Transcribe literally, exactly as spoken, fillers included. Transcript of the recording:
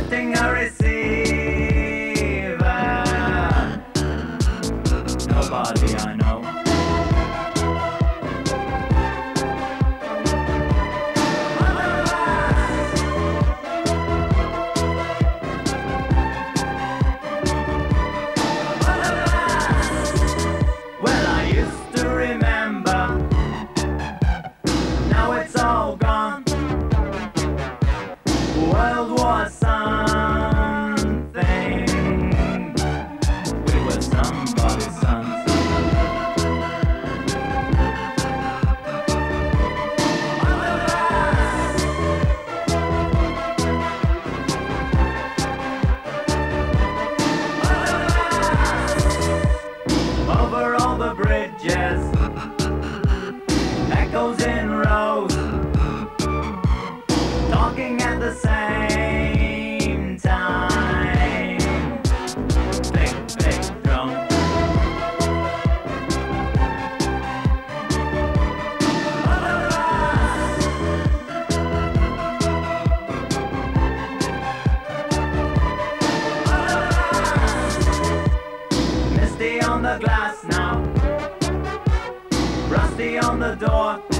lifting a receiver. Nobody I know. Well, I used to remember. Now it's all gone. World was something. We were somebody's sons. Over all the bridges, echoes in rows, talking at the same time. Big, big drone. Misty on the glass now, rusty on the door.